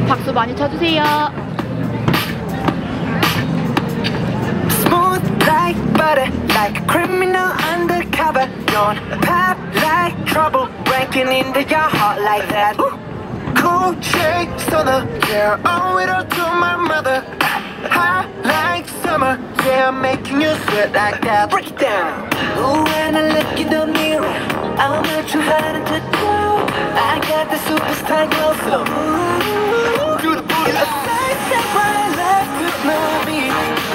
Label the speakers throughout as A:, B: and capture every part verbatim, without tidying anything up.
A: 박수 많이 쳐주세요.
B: Smooth like butter, like a criminal undercover. Don't pop like trouble, breaking into your heart like that. Ooh. Cool shakes on the yeah, owe it all to my mother. Hot like summer, yeah, I'm making you sweat like that. Break it down. Ooh, when I look in the mirror, I'm not too hard to do. I got the superstar glow, so ooh, do the booty. A side step right left with my beat.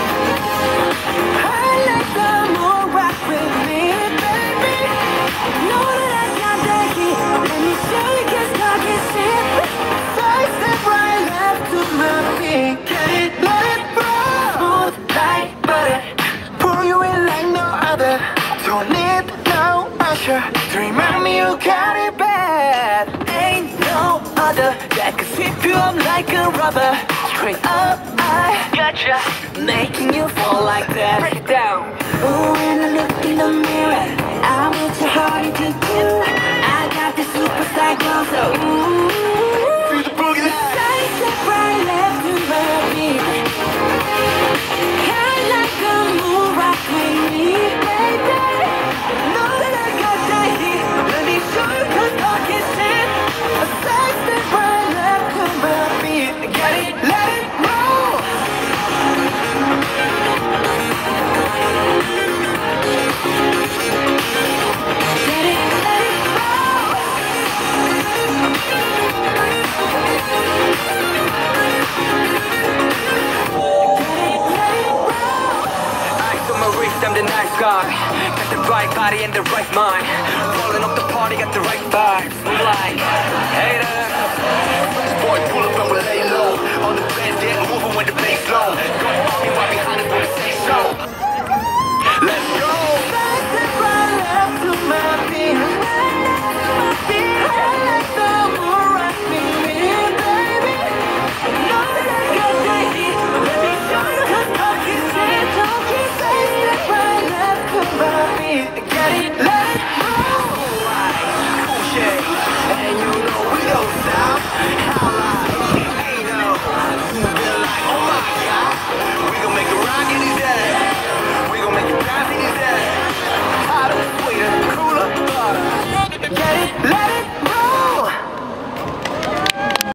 B: I like the more rock with me, baby. Know that I got that heat. Let me show you, cause talk is shit. Side step right left to my feet. Get it, let it roll. Smooth like butter, pour you in like no other. Don't need no usher to remind me you got it bad. Ain't no other that can sweep you up like a rubber. Straight up, I gotcha, making you fall like that. Break it down. Ooh, when I look in the mirror, I'm what you're hard to do. I got the superstar glow, so ooh, do the boogie. The side step right left to my beat. I like the move rock with me, baby. Know that I got that heat. Let me show you, cause talk is shit. A side step right left to my beat. Get it, let it roll. Get it, let it roll. I'm the nice guy, got the right body and the right mind, rolling up the party, got the right vibe.